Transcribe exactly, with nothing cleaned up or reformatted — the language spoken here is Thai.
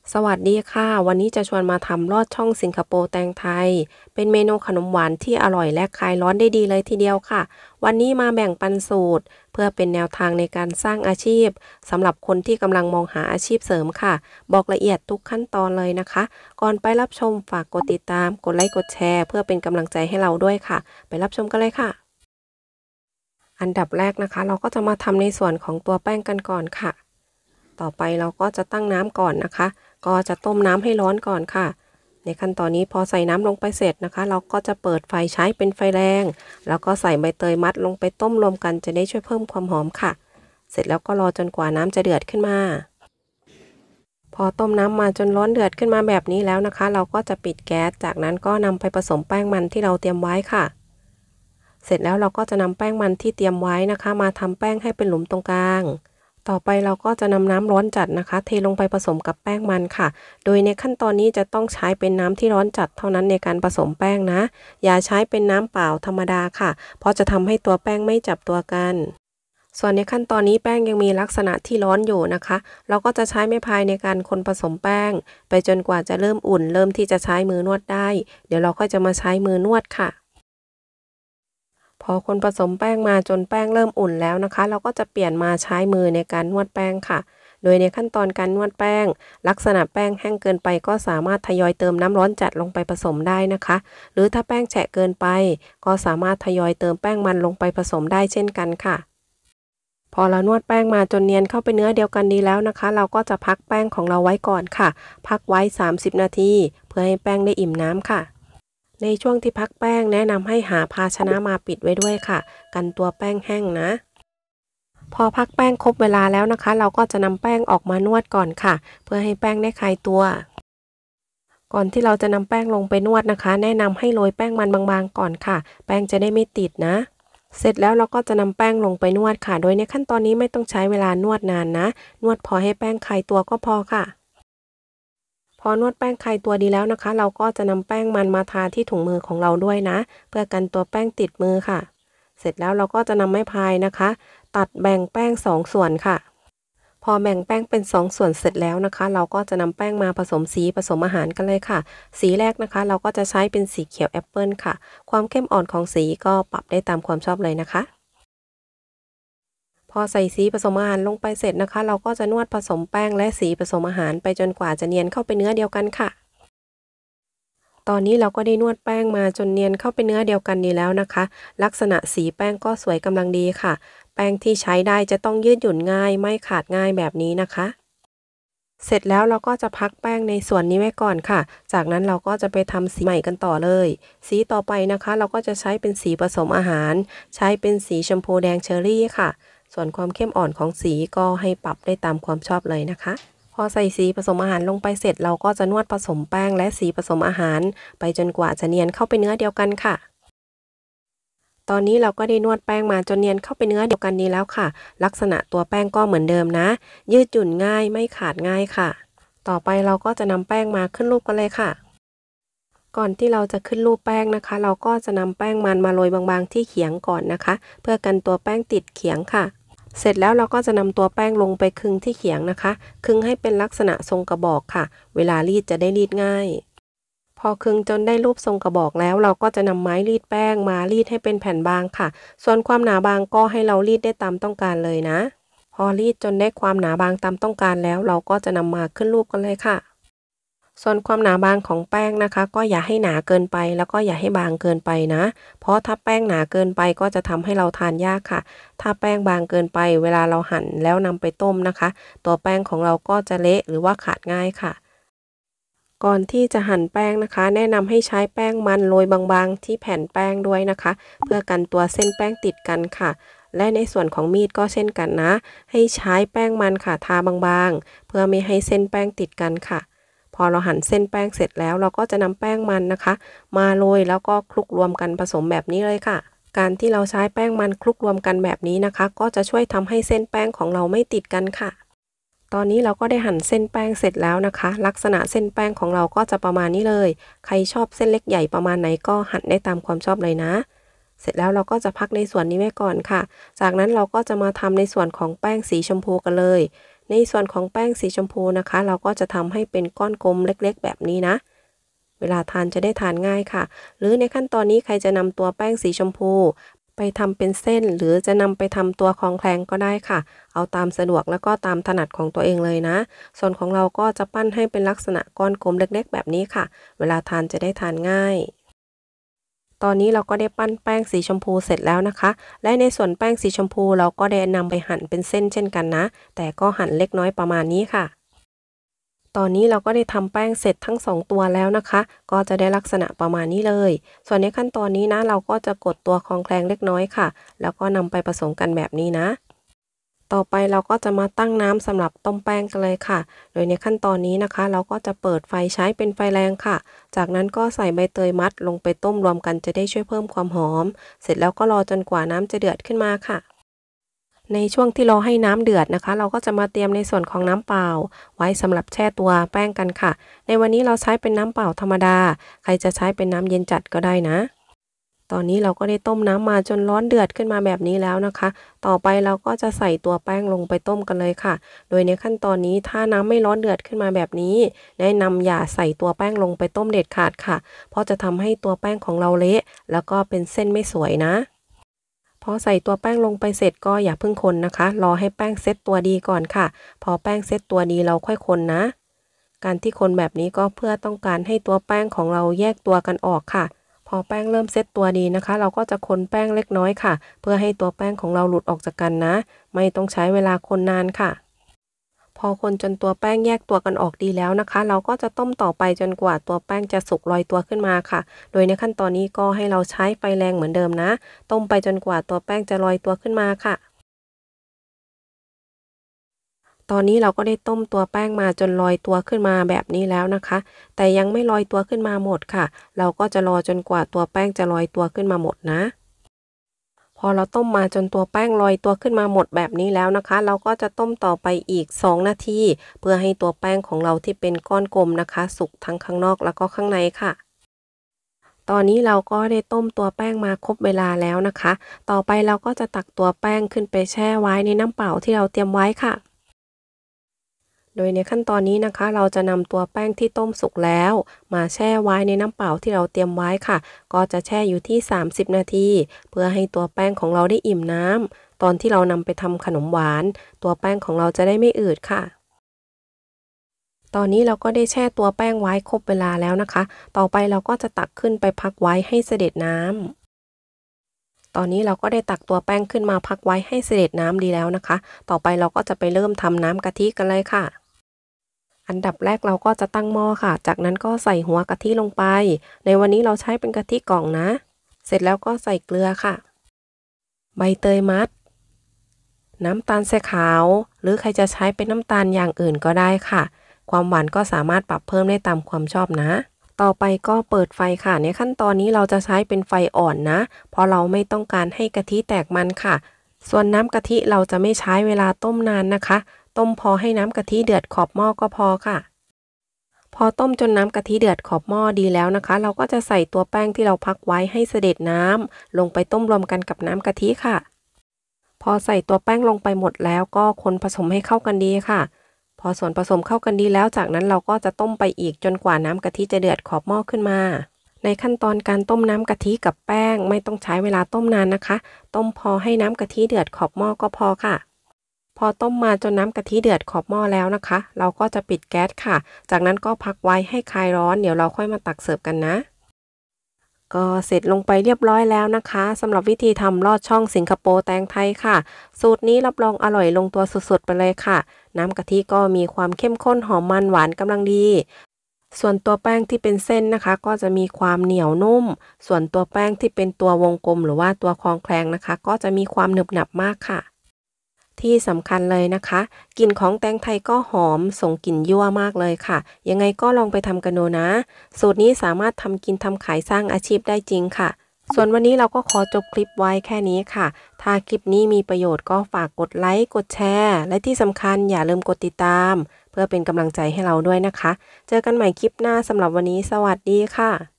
สวัสดีค่ะวันนี้จะชวนมาทำลอดช่องสิงคโปร์แตงไทยเป็นเมนูขนมหวานที่อร่อยและคลายร้อนได้ดีเลยทีเดียวค่ะวันนี้มาแบ่งปันสูตรเพื่อเป็นแนวทางในการสร้างอาชีพสำหรับคนที่กำลังมองหาอาชีพเสริมค่ะบอกละเอียดทุกขั้นตอนเลยนะคะก่อนไปรับชมฝากกดติดตามกดไลค์กดแชร์เพื่อเป็นกำลังใจให้เราด้วยค่ะไปรับชมกันเลยค่ะอันดับแรกนะคะเราก็จะมาทำในส่วนของตัวแป้งกันก่อนค่ะ ต่อไปเราก็จะตั้งน้ำก่อนนะคะก็จะต้มน้ำให้ร้อนก่อนค่ะในขั้นตอนนี้พอใส่น้ำลงไปเสร็จนะคะเราก็จะเปิดไฟใช้เป็นไฟแรงแล้วก็ใส่ใบเตยมัดลงไปต้มรวมกันจะได้ช่วยเพิ่มความหอมค่ะเสร็จแล้วก็รอจนกว่าน้ำจะเดือดขึ้นมาพอต้มน้ำมาจนร้อนเดือดขึ้นมาแบบนี้แล้วนะคะเราก็จะปิดแก๊สจากนั้นก็นำไปผสมแป้งมันที่เราเตรียมไว้ค่ะเสร็จแล้วเราก็จะนำแป้งมันที่เตรียมไว้นะคะมาทำแป้งให้เป็นหลุมตรงกลางต่อไปเราก็จะนำน้ำร้อนจัดนะคะเทลงไปผสมกับแป้งมันค่ะโดยในขั้นตอนนี้จะต้องใช้เป็นน้ำที่ร้อนจัดเท่านั้นในการผสมแป้งนะอย่าใช้เป็นน้ำเปล่าธรรมดาค่ะเพราะจะทำให้ตัวแป้งไม่จับตัวกันส่วนในขั้นตอนนี้แป้งยังมีลักษณะที่ร้อนอยู่นะคะเราก็จะใช้ไม้พายในการคนผสมแป้งไปจนกว่าจะเริ่มอุ่นเริ่มที่จะใช้มือนวดได้เดี๋ยวเราก็จะมาใช้มือนวดค่ะพอคนผสมแป้งมาจนแป้งเริ่มอุ่นแล้วนะคะเราก็จะเปลี่ยนมาใช้มือในการนวดแป้งค่ะโดยในขั้นตอนการนวดแป้งลักษณะแป้งแห้งเกินไปก็สามารถทยอยเติมน้ำร้อนจัดลงไปผสมได้นะคะหรือถ้าแป้งแฉะเกินไปก็สามารถทยอยเติมแป้งมันลงไปผสมได้เช่นกันค่ะพอเรานวดแป้งมาจนเนียนเข้าไปเนื้อเดียวกันดีแล้วนะคะเราก็จะพักแป้งของเราไว้ก่อนค่ะพักไว้สามสิบนาทีเพื่อให้แป้งได้อิ่มน้ำค่ะ ในช่วงที่พักแป้งแนะนำให้หาภาชนะมาปิดไว้ด้วยค่ะกันตัวแป้งแห้งนะพอพักแป้งครบเวลาแล้วนะคะเราก็จะนำแป้งออกมานวดก่อนค่ะเพื่อให้แป้งได้คลายตัวก่อนที่เราจะนำแป้งลงไปนวดนะคะแนะนำให้โรยแป้งมันบางๆก่อนค่ะแป้งจะได้ไม่ติดนะเสร็จแล้วเราก็จะนำแป้งลงไปนวดค่ะโดยในขั้นตอนนี้ไม่ต้องใช้เวลานวดนานนะนวดพอให้แป้งคลายตัวก็พอค่ะ พอนวดแป้งคลายตัวดีแล้วนะคะเราก็จะนำแป้งมันมาทาที่ถุงมือของเราด้วยนะเพื่อกันตัวแป้งติดมือค่ะเสร็จแล้วเราก็จะนำไม้พายนะคะตัดแบ่งแป้งสองส่วนค่ะพอแบ่งแป้งเป็นสองส่วนเสร็จแล้วนะคะเราก็จะนำแป้งมาผสมสีผสมอาหารกันเลยค่ะสีแรกนะคะเราก็จะใช้เป็นสีเขียวแอปเปิลค่ะความเข้มอ่อนของสีก็ปรับได้ตามความชอบเลยนะคะพอใส่สีผสมอาหารลงไปเสร็จนะคะเราก็จะนวดผสมแป้งและสีผสมอาหารไปจนกว่าจะเนียนเข้าไปเนื้อเดียวกันค่ะ ตอนนี้เราก็ได้นวดแป้งมาจนเนียนเข้าไปเนื้อเดียวกันดีแล้วนะคะลักษณะสีแป้งก็สวยกำลังดีค่ะแป้งที่ใช้ได้จะต้องยืดหยุ่นง่ายไม่ขาดง่ายแบบนี้นะคะเสร็จแล้วเราก็จะพักแป้งในส่วนนี้ไว้ก่อนค่ะจากนั้นเราก็จะไปทำสีใหม่กันต่อเลยสีต่อไปนะคะเราก็จะใช้เป็นสีผสมอาหารใช้เป็นสีชมพูแดงเชอรี่ค่ะส่วนความเข้มอ่อนของสีก็ให้ปรับได้ตามความชอบเลยนะคะ พอใส่สีผสมอาหารลงไปเสร็จเราก็จะนวดผสมแป้งและสีผสมอาหารไปจนกว่าจะเนียนเข้าไปเนื้อเดียวกันค่ะตอนนี้เราก็ได้นวดแป้งมาจนเนียนเข้าไปเนื้อเดียวกันนี้แล้วค่ะลักษณะตัวแป้งก็เหมือนเดิมนะยืดหยุ่นง่ายไม่ขาดง่ายค่ะต่อไปเราก็จะนำแป้งมาขึ้นรูปกันเลยค่ะก่อนที่เราจะขึ้นรูปแป้งนะคะเราก็จะนำแป้งมันมาโรยบางๆที่เขียงก่อนนะคะเพื่อกันตัวแป้งติดเขียงค่ะ เสร็จแล้วเราก็จะนำตัวแป้งลงไปคลึงที่เขียงนะคะคลึงให้เป็นลักษณะทรงกระบอกค่ะเวลารีดจะได้รีดง่ายพอคลึงจนได้รูปทรงกระบอกแล้วเราก็จะนำไม้รีดแป้งมารีดให้เป็นแผ่นบางค่ะส่วนความหนาบางก็ให้เรารีดได้ตามต้องการเลยนะพอรีดจนได้ความหนาบางตามต้องการแล้วเราก็จะนำมาขึ้นรูปกันเลยค่ะ ส่วนความหนาบางของแป้งนะคะก็อย่าให้หนาเกินไปแล้วก็อย่าให้บางเกินไปนะเพราะถ้าแป้งหนาเกินไปก็จะทำให้เราทานยากค่ะถ้าแป้งบางเกินไปเวลาเราหั่นแล้วนำไปต้มนะคะตัวแป้งของเราก็จะเละหรือว่าขาดง่ายค่ะก่อนที่จะหั่นแป้งนะคะแนะนำให้ใช้แป้งมันโรยบางๆที่แผ่นแป้งด้วยนะคะเพื่อกันตัวเส้นแป้งติดกันค่ะและในส่วนของมีดก็เช่นกันนะให้ใช้แป้งมันค่ะทาบางๆเพื่อไม่ให้เส้นแป้งติดกันค่ะ พอเราหั่นเส้นแป้งเสร็จแล้วเราก็จะนำแป้งมันนะคะมาโรยแล้วก็คลุกรวมกันผสมแบบนี้เลยค่ะการที่เราใช้แป้งมันคลุกรวมกันแบบนี้นะคะก็จะช่วยทำให้เส้นแป้งของเราไม่ติดกันค่ะตอนนี้เราก็ได้หั่นเส้นแป้งเสร็จแล้วนะคะลักษณะเส้นแป้งของเราก็จะประมาณนี้เลยใครชอบเส้นเล็กใหญ่ประมาณไหนก็หั่นได้ตามความชอบเลยนะเสร็จแล้วเราก็จะพักในส่วนนี้ไว้ก่อนค่ะจากนั้นเราก็จะมาทำในส่วนของแป้งสีชมพูกันเลยในส่วนของแป้งสีชมพูนะคะเราก็จะทำให้เป็นก้อนกลมเล็กๆแบบนี้นะเวลาทานจะได้ทานง่ายค่ะหรือในขั้นตอนนี้ใครจะนำตัวแป้งสีชมพูไปทำเป็นเส้นหรือจะนำไปทำตัวคลองแคลงก็ได้ค่ะเอาตามสะดวกแล้วก็ตามถนัดของตัวเองเลยนะส่วนของเราก็จะปั้นให้เป็นลักษณะก้อนกลมเล็กๆแบบนี้ค่ะเวลาทานจะได้ทานง่ายตอนนี้เราก็ได้ปั้นแป้งสีชมพูเสร็จแล้วนะคะและในส่วนแป้งสีชมพูเราก็ได้นำไปหั่นเป็นเส้นเช่นกันนะแต่ก็หั่นเล็กน้อยประมาณนี้ค่ะตอนนี้เราก็ได้ทำแป้งเสร็จทั้งสองตัวแล้วนะคะก็จะได้ลักษณะประมาณนี้เลยส่วนในขั้นตอนนี้นะเราก็จะกดตัวคลองแคลงเล็กน้อยค่ะแล้วก็นำไปผสมกันแบบนี้นะต่อไปเราก็จะมาตั้งน้ำสำหรับต้มแป้งกันเลยค่ะโดยในขั้นตอนนี้นะคะเราก็จะเปิดไฟใช้เป็นไฟแรงค่ะจากนั้นก็ใส่ใบเตยมัดลงไปต้มรวมกันจะได้ช่วยเพิ่มความหอมเสร็จแล้วก็รอจนกว่าน้ำจะเดือดขึ้นมาค่ะในช่วงที่รอให้น้ำเดือดนะคะเราก็จะมาเตรียมในส่วนของน้ำเปล่าไว้สำหรับแช่ตัวแป้งกันค่ะในวันนี้เราใช้เป็นน้ำเปล่าธรรมดาใครจะใช้เป็นน้ำเย็นจัดก็ได้นะตอนนี้เราก็ได้ต้มน้ำมาจนร้อนเดือดขึ้นมาแบบนี้แล้วนะคะต่อไปเราก็จะใส่ตัวแป้งลงไปต้มกันเลยค่ะโดยในขั้นตอนนี้ถ้าน้ำไม่ร้อนเดือดขึ้นมาแบบนี้แนะนำอย่าใส่ตัวแป้งลงไปต้มเด็ดขาดค่ะเพราะจะทำให้ตัวแป้งของเราเละแล้วก็เป็นเส้นไม่สวยนะพอใส่ตัวแป้งลงไปเสร็จก็อย่าเพิ่งคนนะคะรอให้แป้งเซตตัวดีก่อนค่ะพอแป้งเซตตัวดีเราค่อยคนนะการที่คนแบบนี้ก็เพื่อต้องการให้ตัวแป้งของเราแยกตัวกันออกค่ะพอแป้งเริ่มเซตตัวดีนะคะเราก็จะคนแป้งเล็กน้อยค่ะเพื่อให้ตัวแป้งของเราหลุดออกจากกันนะไม่ต้องใช้เวลาคนนานค่ะพอคนจนตัวแป้งแยกตัวกันออกดีแล้วนะคะเราก็จะต้มต่อไปจนกว่าตัวแป้งจะสุกลอยตัวขึ้นมาค่ะโดยในขั้นตอนนี้ก็ให้เราใช้ไฟแรงเหมือนเดิมนะต้มไปจนกว่าตัวแป้งจะลอยตัวขึ้นมาค่ะตอนนี้เราก็ได้ต้มตัวแป้งมาจนลอยตัวขึ้นมาแบบนี้แล้วนะคะแต่ยังไม่ลอยตัวขึ้นมาหมดค่ะเราก็จะรอจนกว่าตัวแป้งจะลอยตัวขึ้นมาหมดนะพอเราต้มมาจนตัวแป้งลอยตัวขึ้นมาหมดแบบนี้แล้วนะคะเราก็จะต้มต่อไปอีกสองนาทีเพื่อให้ตัวแป้งของเราที่เป็นก้อนกลมนะคะสุกทั้งข้างนอกแล้วก็ข้างในค่ะตอนนี้เราก็ได้ต้มตัวแป้งมาครบเวลาแล้วนะคะต่อไปเราก็จะตักตัวแป้งขึ้นไปแช่ไว้ในน้ำเปล่าที่เราเตรียมไว้ค่ะ โดยในขั้นตอนนี้นะคะเราจะนำตัวแป้งที่ต้มสุกแล้วมาแช่ไว้ในน้ำเปล่าที่เราเตรียมไว้ค่ะก็จะแช่อยู่ที่สามสิบนาทีเพื่อให้ตัวแป้งของเราได้อิ่มน้ำตอนที่เรานำไปทำขนมหวานตัวแป้งของเราจะได้ไม่อืดค่ะตอนนี้เราก็ได้แช่ตัวแป้งไว้ครบเวลาแล้วนะคะต่อไปเราก็จะตักขึ้นไปพักไว้ให้เสด็จน้ำตอนนี้เราก็ได้ตักตัวแป้งขึ้นมาพักไว้ให้เสด็จน้ำดีแล้วนะคะต่อไปเราก็จะไปเริ่มทำน้ำกะทิกันเลยค่ะอันดับแรกเราก็จะตั้งหม้อค่ะจากนั้นก็ใส่หัวกะทิลงไปในวันนี้เราใช้เป็นกะทิกล่องนะเสร็จแล้วก็ใส่เกลือค่ะใบเตยมัดน้ำตาลทรายขาวหรือใครจะใช้เป็นน้ำตาลอย่างอื่นก็ได้ค่ะความหวานก็สามารถปรับเพิ่มได้ตามความชอบนะต่อไปก็เปิดไฟค่ะในขั้นตอนนี้เราจะใช้เป็นไฟอ่อนนะเพราะเราไม่ต้องการให้กะทิแตกมันค่ะส่วนน้ำกะทิเราจะไม่ใช้เวลาต้มนานนะคะต้มพอให้น้ำกะทิเดือดขอบหม้อก็พอค่ะพอต้มจนน้ำกะทิเดือดขอบหม้อดีแล้วนะคะเราก็จะใส่ตัวแป้งที่เราพักไว้ให้เสด็จน้ำลงไปต้มรวมกันกับน้ำกะทิค่ะพอใส่ตัวแป้งลงไปหมดแล้วก็คนผสมให้เข้ากันดีค่ะพอส่วนผสมเข้ากันดีแล้วจากนั้นเราก็จะต้มไปอีกจนกว่าน้ำกะทิจะเดือดขอบหม้อขึ้นมาในขั้นตอนการต้มน้ำกะทิกับแป้งไม่ต้องใช้เวลาต้มนานนะคะต้มพอให้น้ำกะทิเดือดขอบหม้อก็พอค่ะพอต้มมาจนน้ำกะทิเดือดขอบหม้อแล้วนะคะเราก็จะปิดแก๊สค่ะจากนั้นก็พักไว้ให้คลายร้อนเดี๋ยวเราค่อยมาตักเสิร์ฟกันนะก็เสร็จลงไปเรียบร้อยแล้วนะคะสำหรับวิธีทำลอดช่องสิงคโปร์แตงไทยค่ะสูตรนี้รับรองอร่อยลงตัวสุดๆไปเลยค่ะน้ำกะทิก็มีความเข้มข้นหอมมันหวานกำลังดีส่วนตัวแป้งที่เป็นเส้นนะคะก็จะมีความเหนียวนุ่มส่วนตัวแป้งที่เป็นตัววงกลมหรือว่าตัวคลองแคลงนะคะก็จะมีความหนึบหนับมากค่ะที่สำคัญเลยนะคะกลิ่นของแตงไทยก็หอมส่งกลิ่นยั่วมากเลยค่ะยังไงก็ลองไปทำกันดูนะสูตรนี้สามารถทำกินทำขายสร้างอาชีพได้จริงค่ะส่วนวันนี้เราก็ขอจบคลิปไว้แค่นี้ค่ะถ้าคลิปนี้มีประโยชน์ก็ฝากกดไลค์กดแชร์และที่สำคัญอย่าลืมกดติดตามเพื่อเป็นกำลังใจให้เราด้วยนะคะเจอกันใหม่คลิปหน้าสำหรับวันนี้สวัสดีค่ะ